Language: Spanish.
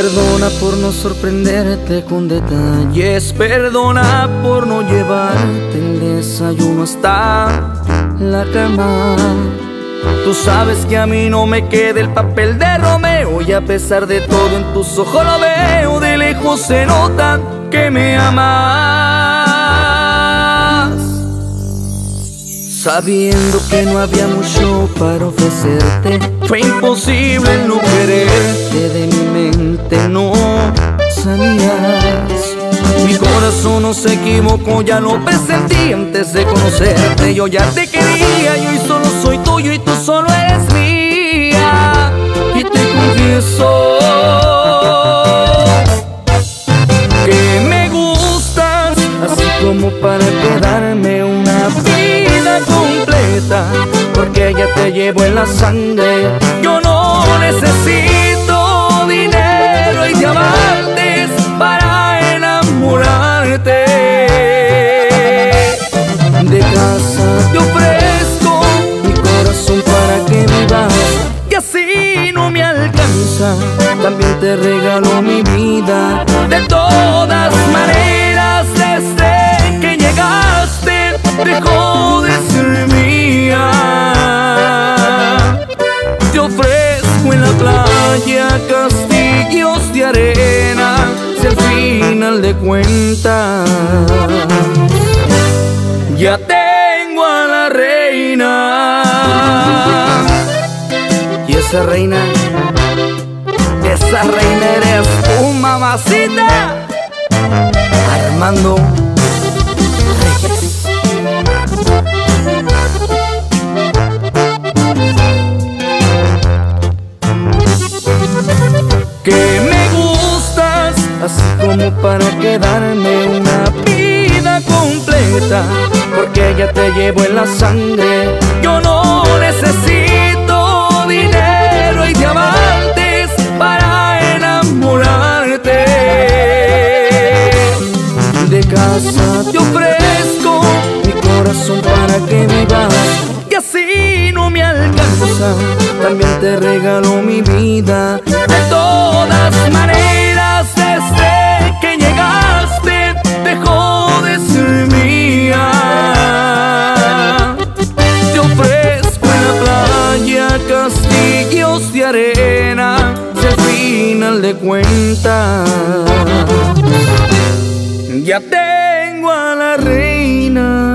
Perdona por no sorprenderte con detalles, perdona por no llevarte el desayuno hasta la cama. Tú sabes que a mí no me queda el papel de Romeo, y a pesar de todo en tus ojos lo veo, de lejos se nota que me amas. Sabiendo que no había mucho para ofrecerte, fue imposible el no quererte, de mi mente no salías. Mi corazón no se equivocó, ya lo presentí antes de conocerte. Yo ya te quería, yo hoy solo soy tuyo y tú solo eres mía. Y te confieso que me gustas, así como para quedarme una vida completa, porque ya te llevo en la sangre. Yo no necesito dinero y diamantes para enamorarte. De casa te ofrezco mi corazón para que vivas, y así no me alcanza, también te regalo mi vida. De todas maneras, desde que llegaste dejó de ser mía. Te ofrezco en la playa castillos de arena, si al final de cuentas ya tengo a la reina. Y esa reina eres tu mamacita, Armando Reyes. Que me gustas, así como para quedarme una vida completa, porque ya te llevo en la sangre. Yo no necesito dinero y diamantes para enamorarte. De casa te ofrezco mi corazón para que vivas, y así no me alcanza, también te regalo mi vida. De todas maneras, desde que llegaste dejó de ser mía. Te ofrezco en la playa castillos de arena, si al final de cuentas ya tengo a la reina.